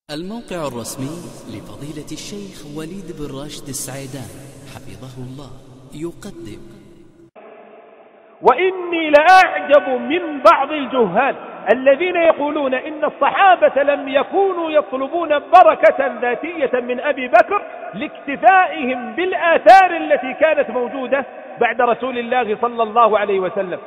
الموقع الرسمي لفضيلة الشيخ وليد بن راشد السعيدان حفظه الله يقدم: وإني لأعجب من بعض الجهال الذين يقولون إن الصحابة لم يكونوا يطلبون بركة ذاتية من أبي بكر لاكتفائهم بالآثار التي كانت موجودة بعد رسول الله صلى الله عليه وسلم.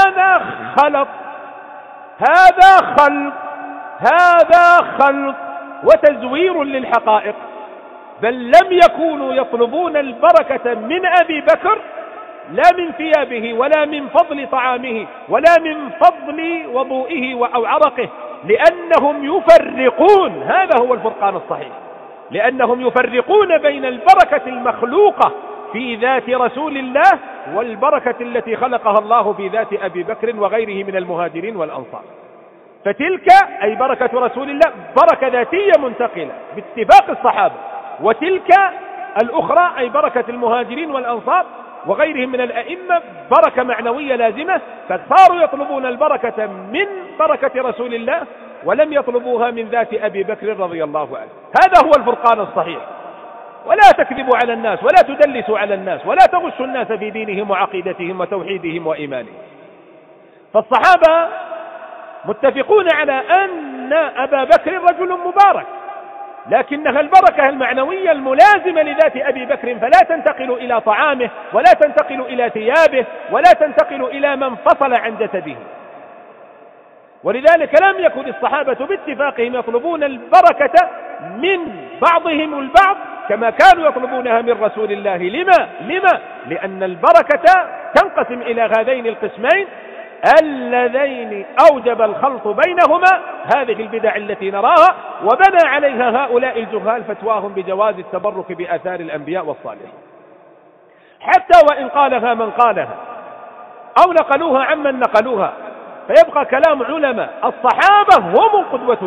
هذا خلط وتزوير للحقائق، بل لم يكونوا يطلبون البركة من أبي بكر لا من ثيابه ولا من فضل طعامه ولا من فضل وضوئه أو عرقه، لأنهم يفرقون، هذا هو الفرقان الصحيح، لأنهم يفرقون بين البركة المخلوقة في ذات رسول الله والبركة التي خلقها الله في ذات أبي بكر وغيره من المهاجرين والأنصار. فتلك أي بركة رسول الله بركة ذاتية منتقلة باتفاق الصحابة، وتلك الأخرى أي بركة المهاجرين والأنصار وغيرهم من الأئمة بركة معنوية لازمة، فصاروا يطلبون البركة من بركة رسول الله ولم يطلبوها من ذات أبي بكر رضي الله عنه. هذا هو الفرقان الصحيح. ولا تكذبوا على الناس ولا تدلسوا على الناس ولا تغشوا الناس في دينهم وعقيدتهم وتوحيدهم وإيمانهم. فالصحابة متفقون على أن أبا بكر رجل مبارك، لكنها البركة المعنوية الملازمة لذات أبي بكر، فلا تنتقل إلى طعامه ولا تنتقل إلى ثيابه ولا تنتقل إلى من فصل عن جسده. ولذلك لم يكن الصحابة باتفاقهم يطلبون البركة من بعضهم البعض كما كانوا يطلبونها من رسول الله. لما؟ لأن البركة تنقسم إلى هذين القسمين اللذين أوجب الخلط بينهما هذه البدع التي نراها، وبنى عليها هؤلاء الجهال فتواهم بجواز التبرك بآثار الأنبياء والصالحين، حتى وإن قالها من قالها أو نقلوها عمن نقلوها، فيبقى كلام علماء الصحابة هم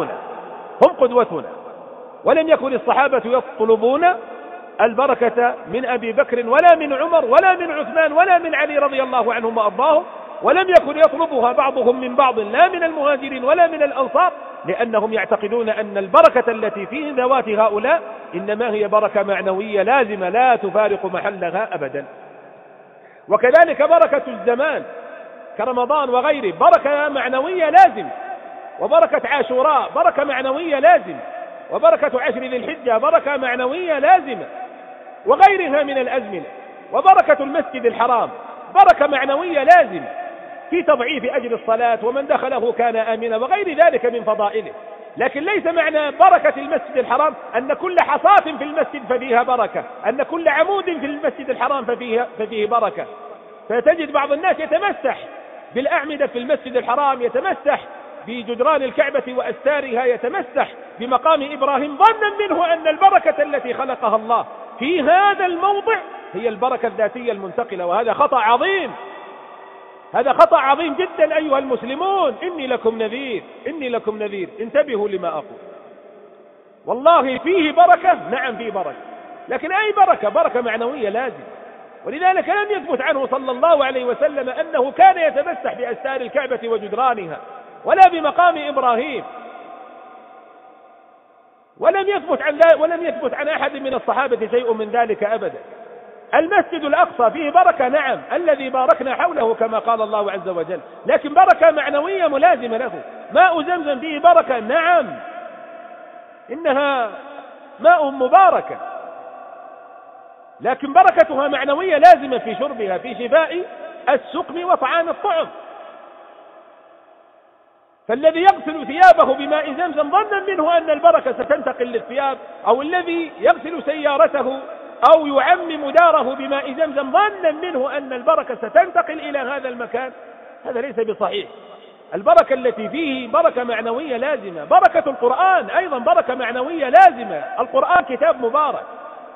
قدوتنا، ولم يكن الصحابة يطلبون البركة من أبي بكر ولا من عمر ولا من عثمان ولا من علي رضي الله عنهم وأرضاهم، ولم يكن يطلبها بعضهم من بعض لا من المهاجرين ولا من الأنصار، لأنهم يعتقدون أن البركة التي في ذوات هؤلاء إنما هي بركة معنوية لازمة لا تفارق محلها أبدا. وكذلك بركة الزمان كرمضان وغيره بركة معنوية لازم، وبركة عاشوراء بركة معنوية لازم، وبركة عشر ذي الحجة بركة معنوية لازمة، وغيرها من الأزمنة، وبركة المسجد الحرام بركة معنوية لازم في تضعيف أجر الصلاة ومن دخله كان آمنا وغير ذلك من فضائله. لكن ليس معنى بركة المسجد الحرام أن كل حصاة في المسجد ففيها بركة، أن كل عمود في المسجد الحرام ففيه بركة. فتجد بعض الناس يتمسح بالأعمدة في المسجد الحرام، يتمسح بجدران الكعبة وأستارها، يتمسح بمقام إبراهيم ظنا منه أن البركة التي خلقها الله في هذا الموضع هي البركة الذاتية المنتقلة، وهذا خطأ عظيم، هذا خطأ عظيم جدا أيها المسلمون. إني لكم نذير، انتبهوا لما أقول. والله فيه بركة، نعم فيه بركة، لكن أي بركة معنوية لازم. ولذلك لم يثبت عنه صلى الله عليه وسلم أنه كان يتمسح بأستار الكعبة وجدرانها ولا بمقام إبراهيم، ولم يثبت عن أحد من الصحابة شيء من ذلك أبدا. المسجد الأقصى فيه بركة، نعم، الذي باركنا حوله كما قال الله عز وجل، لكن بركة معنوية ملازمة له. ماء زمزم فيه بركة، نعم، إنها ماء مباركة، لكن بركتها معنوية لازمة في شربها، في شفاء السقم وطعام الطعم. فالذي يغسل ثيابه بماء زمزم ظنا منه أن البركة ستنتقل للثياب، أو الذي يغسل سيارته أو يعمم داره بماء زمزم ظنا منه أن البركة ستنتقل إلى هذا المكان، هذا ليس بصحيح. البركة التي فيه بركة معنوية لازمة. بركة القرآن أيضا بركة معنوية لازمة، القرآن كتاب مبارك،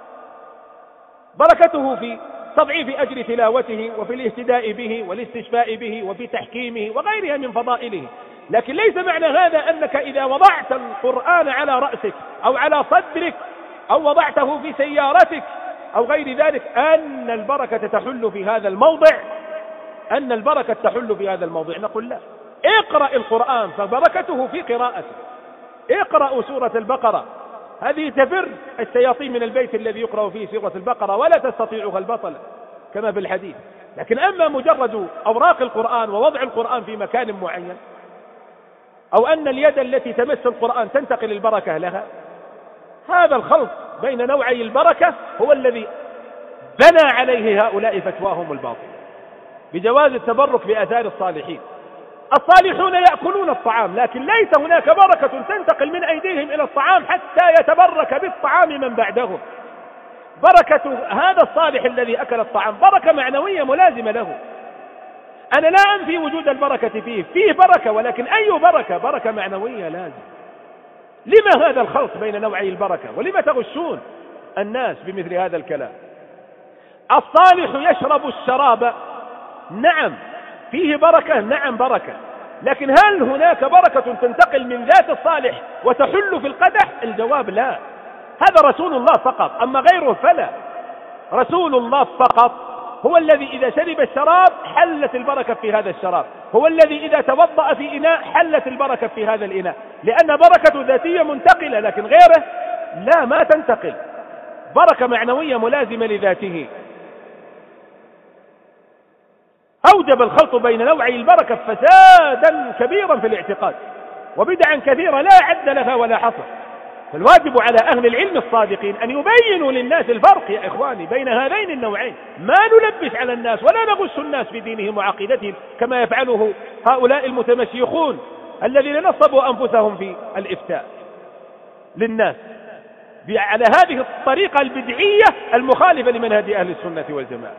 بركته في تضعيف أجر تلاوته وفي الاهتداء به والاستشفاء به وفي تحكيمه وغيرها من فضائله. لكن ليس معنى هذا أنك إذا وضعت القرآن على رأسك أو على صدرك أو وضعته في سيارتك أو غير ذلك أن البركة تحل في هذا الموضع، نقول لا، اقرأ القرآن فبركته في قراءته، اقرأوا سورة البقرة، هذه تفر الشياطين من البيت الذي يقرأ فيه سورة البقرة ولا تستطيعها البطلة كما في الحديث. لكن أما مجرد أوراق القرآن ووضع القرآن في مكان معين، أو أن اليد التي تمس القرآن تنتقل البركة لها، هذا الخلط بين نوعي البركة هو الذي بنى عليه هؤلاء فتواهم الباطلة بجواز التبرك بآثار الصالحين. الصالحون يأكلون الطعام، لكن ليس هناك بركة تنتقل من أيديهم إلى الطعام حتى يتبرك بالطعام من بعدهم. بركة هذا الصالح الذي أكل الطعام بركة معنوية ملازمة له. أنا لا أنفي وجود البركة فيه بركة، ولكن أي بركة؟ بركة معنوية لازم. لما هذا الخلط بين نوعي البركة؟ ولما تغشون الناس بمثل هذا الكلام؟ الصالح يشرب الشراب، نعم فيه بركة، نعم بركة، لكن هل هناك بركة تنتقل من ذات الصالح وتحل في القدح؟ الجواب لا. هذا رسول الله فقط، أما غيره فلا. رسول الله فقط هو الذي إذا شرب الشراب حلت البركة في هذا الشراب، هو الذي إذا توضأ في إناء حلت البركة في هذا الإناء، لأن بركة ذاتية منتقلة، لكن غيره لا، ما تنتقل، بركة معنوية ملازمة لذاته. أوجب الخلط بين نوعي البركة فسادا كبيرا في الاعتقاد وبدعا كثيرة لا عد لها ولا حصر. فالواجب على أهل العلم الصادقين أن يبينوا للناس الفرق يا إخواني بين هذين النوعين، ما نلبس على الناس ولا نغش الناس في دينهم وعقيدتهم كما يفعله هؤلاء المتمشيخون الذين نصبوا أنفسهم في الإفتاء للناس على هذه الطريقة البدعية المخالفة لمنهج أهل السنة والجماعة.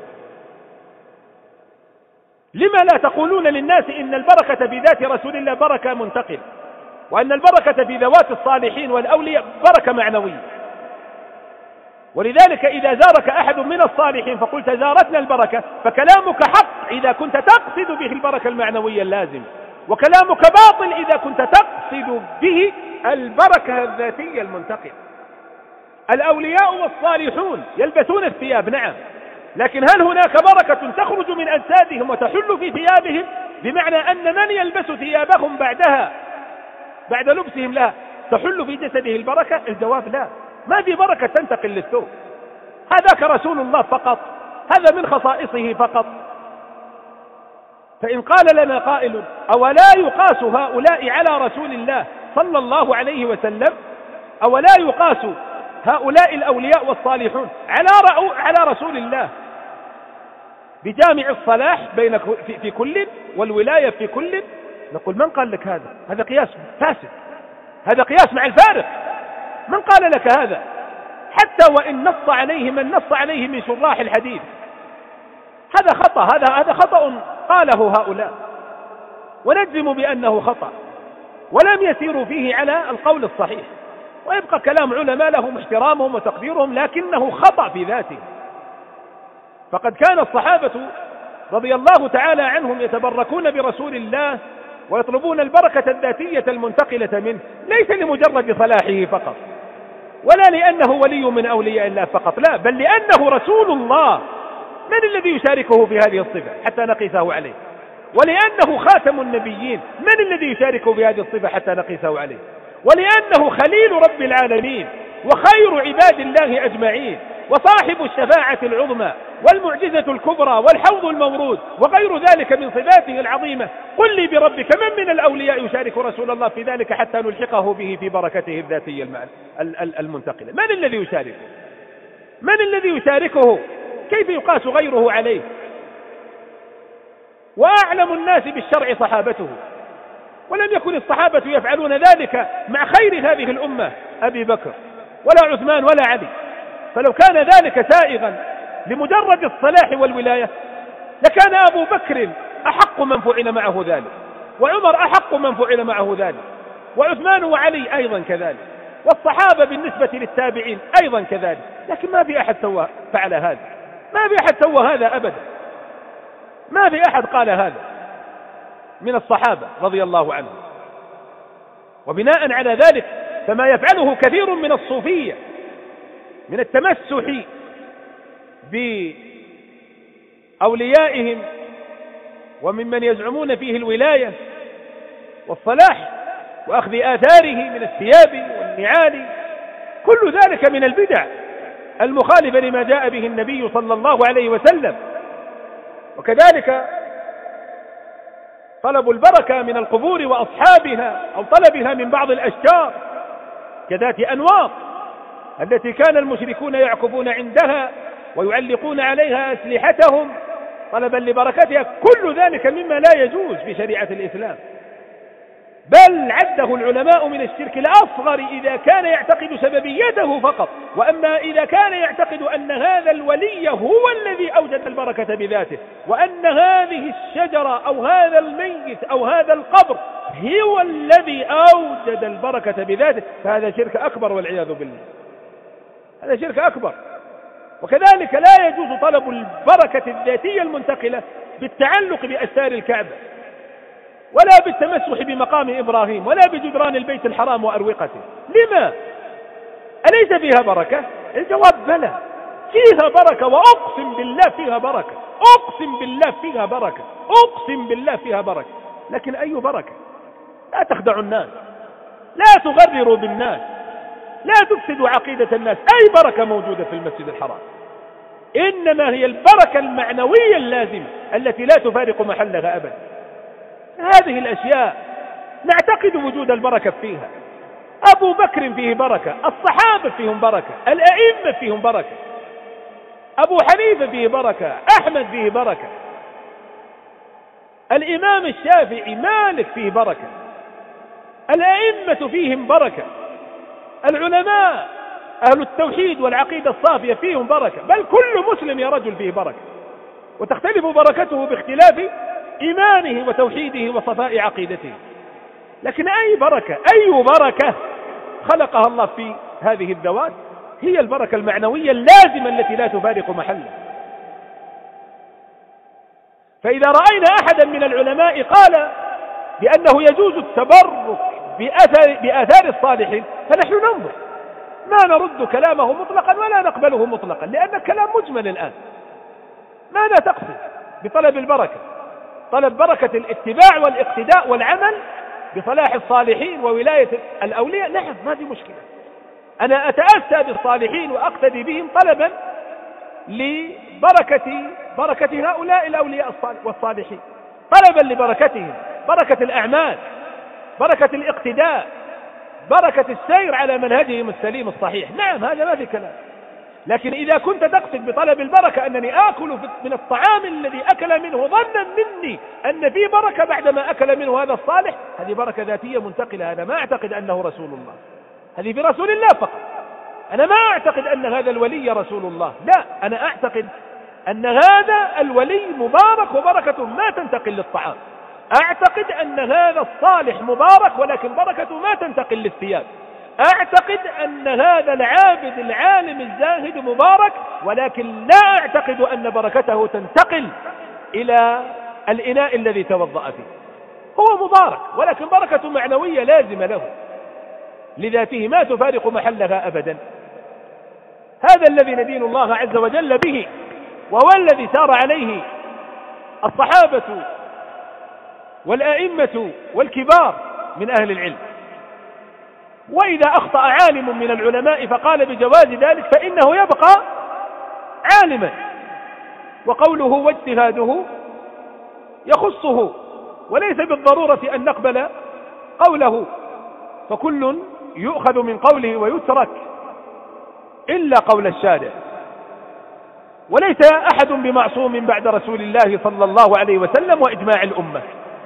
لما لا تقولون للناس إن البركة بذات رسول الله بركة منتقلة، وأن البركة في ذوات الصالحين والأولياء بركة معنوية؟ ولذلك إذا زارك أحد من الصالحين فقلت زارتنا البركة فكلامك حق إذا كنت تقصد به البركة المعنوية اللازمة، وكلامك باطل إذا كنت تقصد به البركة الذاتية المنتقلة. الأولياء والصالحون يلبسون الثياب نعم، لكن هل هناك بركة تخرج من أجسادهم وتحل في ثيابهم؟ بمعنى أن من يلبس ثيابهم بعد لبسهم لها تحل في جسده البركة؟ الجواب لا، ما في بركة تنتقل للثوب. هذاك رسول الله فقط، هذا من خصائصه فقط. فإن قال لنا قائل أولا يقاس هؤلاء على رسول الله صلى الله عليه وسلم؟ أولا يقاس هؤلاء الأولياء والصالحون على رسول الله بجامع الصلاح بين في كل والولاية في كل؟ نقول من قال لك هذا؟ هذا قياس فاسد، هذا قياس مع الفارق. من قال لك هذا؟ حتى وإن نص عليه من نص عليه من شراح الحديث، هذا خطأ، هذا خطأ قاله هؤلاء، ونجزم بأنه خطأ، ولم يسيروا فيه على القول الصحيح، ويبقى كلام علماء لهم احترامهم وتقديرهم، لكنه خطأ في ذاته. فقد كان الصحابة رضي الله تعالى عنهم يتبركون برسول الله ويطلبون البركة الذاتية المنتقلة منه، ليس لمجرد صلاحه فقط، ولا لأنه ولي من أولياء الله فقط، لا، بل لأنه رسول الله. من الذي يشاركه في هذه الصفة حتى نقيسه عليه؟ ولأنه خاتم النبيين، من الذي يشاركه في هذه الصفة حتى نقيسه عليه؟ ولأنه خليل رب العالمين وخير عباد الله أجمعين وصاحب الشفاعة العظمى والمعجزة الكبرى والحوض المورود وغير ذلك من صفاته العظيمة. قل لي بربك من الأولياء يشارك رسول الله في ذلك حتى نلحقه به في بركته الذاتية المنتقلة؟ من الذي يشاركه؟ من الذي يشاركه؟ كيف يقاس غيره عليه؟ وأعلم الناس بالشرع صحابته، ولم يكن الصحابة يفعلون ذلك مع خير هذه الأمة أبي بكر ولا عثمان ولا علي. فلو كان ذلك سائغا لمجرد الصلاح والولاية لكان أبو بكر أحق من فعل معه ذلك، وعمر أحق من فعل معه ذلك، وعثمان وعلي أيضا كذلك، والصحابة بالنسبة للتابعين أيضا كذلك. لكن ما في أحد فعل هذا، ما في أحد سوى هذا أبدا، ما في أحد قال هذا من الصحابة رضي الله عنهم. وبناء على ذلك فما يفعله كثير من الصوفية من التمسح بأوليائهم وممن يزعمون فيه الولاية والصلاح وأخذ آثاره من الثياب والنعال، كل ذلك من البدع المخالفة لما جاء به النبي صلى الله عليه وسلم. وكذلك طلب البركة من القبور وأصحابها أو طلبها من بعض الأشجار كذات أنواط التي كان المشركون يعكفون عندها ويعلقون عليها أسلحتهم طلبا لبركتها، كل ذلك مما لا يجوز في شريعة الإسلام، بل عده العلماء من الشرك الأصغر إذا كان يعتقد سببيته فقط. وأما إذا كان يعتقد أن هذا الولي هو الذي أوجد البركة بذاته، وأن هذه الشجرة أو هذا الميت أو هذا القبر هو الذي أوجد البركة بذاته، فهذا شرك أكبر والعياذ بالله، هذا شرك أكبر. وكذلك لا يجوز طلب البركة الذاتية المنتقلة بالتعلق بأستار الكعبة، ولا بالتمسح بمقام إبراهيم، ولا بجدران البيت الحرام وأروقته. لما؟ أليس فيها بركة؟ الجواب بلى، فيها بركة، وأقسم بالله فيها بركة، أقسم بالله فيها بركة، أقسم بالله فيها بركة. لكن أي بركة؟ لا تخدعوا الناس، لا تغرروا بالناس، لا تفسدوا عقيدة الناس. أي بركة موجودة في المسجد الحرام؟ إنما هي البركة المعنوية اللازمة التي لا تفارق محلها أبدا. هذه الأشياء نعتقد وجود البركة فيها. أبو بكر فيه بركة، الصحابة فيهم بركة، الأئمة فيهم بركة، أبو حنيفة فيه بركة، أحمد فيه بركة، الإمام الشافعي، مالك فيه بركة، الأئمة فيهم بركة، العلماء أهل التوحيد والعقيدة الصافية فيهم بركة، بل كل مسلم يا رجل فيه بركة، وتختلف بركته باختلاف إيمانه وتوحيده وصفاء عقيدته. لكن أي بركة، أي بركة خلقها الله في هذه الذوات؟ هي البركة المعنوية اللازمة التي لا تفارق محله. فإذا رأينا أحدا من العلماء قال بأنه يجوز التبرك بآثار الصالحين فنحن ننظر، ما نرد كلامه مطلقا ولا نقبله مطلقا، لأن الكلام مجمل الآن. ماذا تقصد بطلب البركة؟ طلب بركة الاتباع والاقتداء والعمل بصلاح الصالحين وولاية الأولياء، نعم، ما في مشكلة. أنا أتأسى بالصالحين وأقتدي بهم طلبا لبركة هؤلاء الأولياء والصالحين، طلبا لبركتهم، بركة الأعمال، بركة الاقتداء، بركة السير على منهجهم السليم الصحيح. نعم، هذا ما في كلام. لكن إذا كنت تقصد بطلب البركة أنني آكل من الطعام الذي أكل منه ظنا مني أن فيه بركة بعدما أكل منه هذا الصالح، هذه بركة ذاتية منتقلة. أنا ما أعتقد أنه رسول الله، هذه في رسول الله فقط. أنا ما أعتقد أن هذا الولي رسول الله، لا، أنا أعتقد أن هذا الولي مبارك وبركته ما تنتقل للطعام. أعتقد أن هذا الصالح مبارك ولكن بركته ما تنتقل للثياب. أعتقد أن هذا العابد العالم الزاهد مبارك، ولكن لا أعتقد أن بركته تنتقل إلى الإناء الذي توضأ فيه. هو مبارك ولكن بركة معنوية لازمة له لذاته ما تفارق محلها أبدا. هذا الذي ندين الله عز وجل به، وهو الذي سار عليه الصحابة والأئمة والكبار من أهل العلم. وإذا أخطأ عالم من العلماء فقال بجواز ذلك فإنه يبقى عالما، وقوله واجتهاده يخصه، وليس بالضرورة أن نقبل قوله، فكل يؤخذ من قوله ويترك إلا قول الشارع. وليس أحد بمعصوم بعد رسول الله صلى الله عليه وسلم وإجماع الأمة.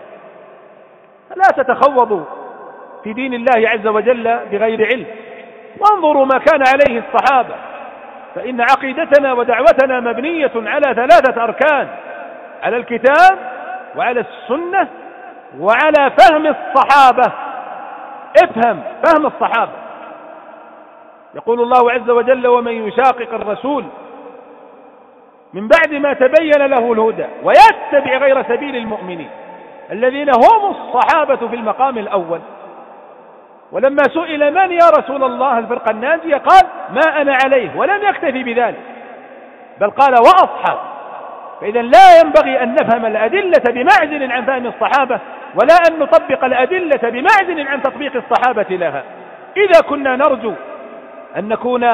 لا تتخوضوا في دين الله عز وجل بغير علم، وانظروا ما كان عليه الصحابة، فإن عقيدتنا ودعوتنا مبنية على 3 أركان: على الكتاب وعلى السنة وعلى فهم الصحابة. افهم فهم الصحابة. يقول الله عز وجل: ومن يشاقق الرسول من بعد ما تبين له الهدى ويتبع غير سبيل المؤمنين، الذين هم الصحابة في المقام الأول. ولما سئل من يا رسول الله الفرقة الناجية قال: ما أنا عليه، ولم يكتفي بذلك بل قال: وأصحاب. فإذا لا ينبغي أن نفهم الأدلة بمعزل عن فهم الصحابة ولا أن نطبق الأدلة بمعزل عن تطبيق الصحابة لها. إذا كنا نرجو أن نكون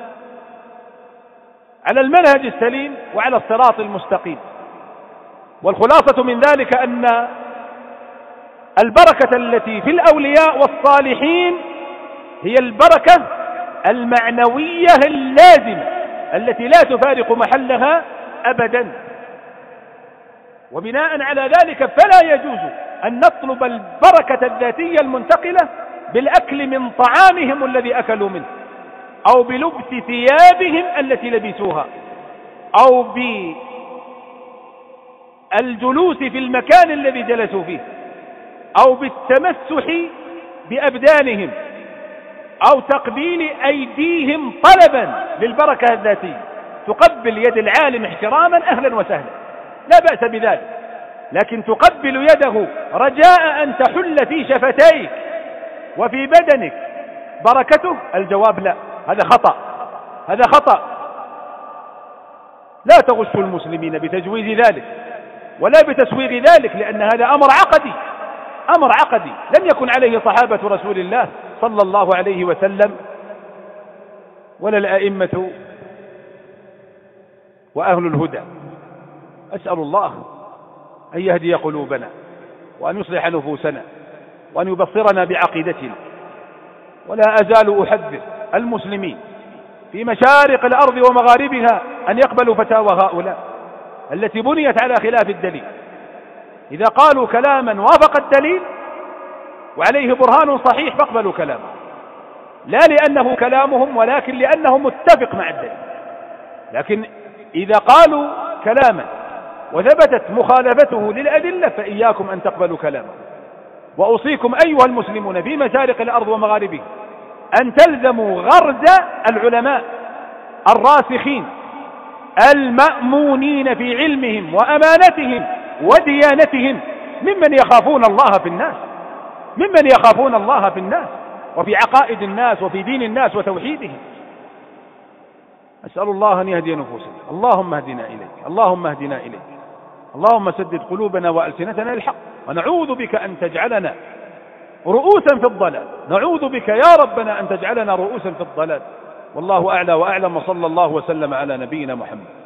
على المنهج السليم وعلى الصراط المستقيم. والخلاصة من ذلك أن البركة التي في الأولياء والصالحين هي البركة المعنوية اللازمة التي لا تفارق محلها أبدا. وبناء على ذلك فلا يجوز أن نطلب البركة الذاتية المنتقلة بالأكل من طعامهم الذي أكلوا منه، أو بلبس ثيابهم التي لبسوها، أو بالجلوس في المكان الذي جلسوا فيه، أو بالتمسح بأبدانهم، أو تقبيل أيديهم طلبا للبركة الذاتية. تقبل يد العالم احتراما أهلا وسهلا، لا بأس بذلك، لكن تقبل يده رجاء أن تحل في شفتيك وفي بدنك بركته، الجواب لا، هذا خطأ، هذا خطأ. لا تغشوا المسلمين بتجويز ذلك ولا بتسويغ ذلك، لأن هذا أمر عقدي، أمر عقدي لم يكن عليه صحابة رسول الله صلى الله عليه وسلم ولا الأئمة وأهل الهدى. أسأل الله أن يهدي قلوبنا وأن يصلح نفوسنا وأن يبصرنا بعقيدتنا. ولا أزال أحذر المسلمين في مشارق الأرض ومغاربها أن يقبلوا فتاوى هؤلاء التي بنيت على خلاف الدليل. إذا قالوا كلاما وافق الدليل وعليه برهان صحيح فاقبلوا كلامه، لا لأنه كلامهم ولكن لأنه متفق مع الدليل. لكن إذا قالوا كلاما وثبتت مخالفته للأدلة فإياكم أن تقبلوا كلامه. وأوصيكم أيها المسلمون في مشارق الأرض ومغاربها أن تلزموا غرز العلماء الراسخين المأمونين في علمهم وأمانتهم وديانتهم، ممن يخافون الله في الناس، ممن يخافون الله في الناس وفي عقائد الناس وفي دين الناس وتوحيدهم. أسأل الله أن يهدي نفوسنا. اللهم اهدنا إليك، اللهم اهدنا إليك، اللهم سدد قلوبنا وألسنتنا للحق، ونعوذ بك أن تجعلنا رؤوسا في الضلال، نعوذ بك يا ربنا أن تجعلنا رؤوسا في الضلال. والله أعلى وأعلم، وصلى الله وسلم على نبينا محمد.